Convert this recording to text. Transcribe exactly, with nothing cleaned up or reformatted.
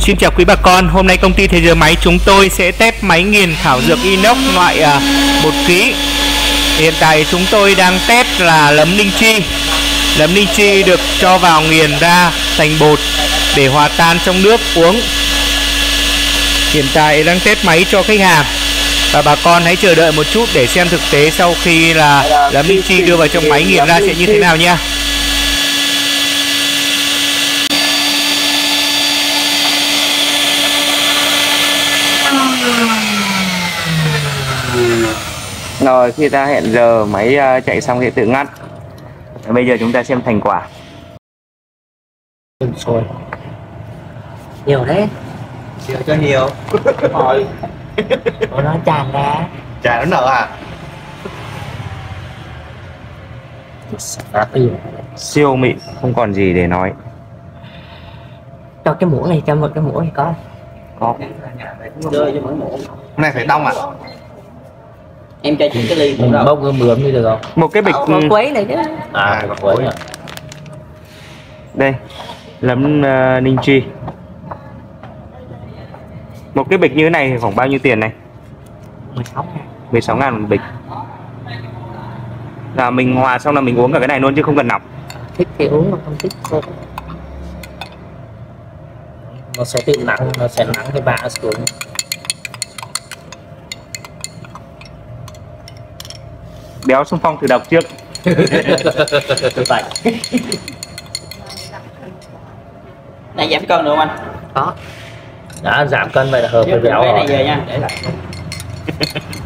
Xin chào quý bà con, hôm nay công ty Thế Giới Máy chúng tôi sẽ test máy nghiền thảo dược inox loại à, một ki. Hiện tại chúng tôi đang test là nấm linh chi. Nấm linh chi được cho vào nghiền ra thành bột để hòa tan trong nước uống. Hiện tại đang test máy cho khách hàng. Và bà con hãy chờ đợi một chút để xem thực tế sau khi là nấm linh chi đưa vào trong máy nghiền ra sẽ như thế nào nha. Rồi khi ta hẹn giờ máy chạy xong thì tự ngắt. Bây giờ chúng ta xem thành quả. Rồi. Nhiều đấy. Nhiều cho nhiều. Rồi. Nó tràn ra. Tràn nó nở à? Siêu mịn, không còn gì để nói. Cho cái muỗng này, cho một cái muỗng này có. Có. Chơi cho mỗi muỗng. Cái này phải đông à? Em cho chị cái ly Mình bốc cái bướm đi được không? Một cái bịch quấy này chứ. À, à quấy à. Đây, nấm uh, linh chi. Một cái bịch như thế này khoảng bao nhiêu tiền này? mười sáu ngàn một bịch. Là mình hòa xong là mình uống cả cái này luôn chứ không cần nọc. Thích thì uống mà không thích thôi. Nó sẽ tự nắng, nó sẽ nắng cái bã xuống. Béo xung phong thử độc trước. Này giảm cân được không anh? Có. Đã giảm cân vậy là hợp với béo rồi. Này về nha. Để lại.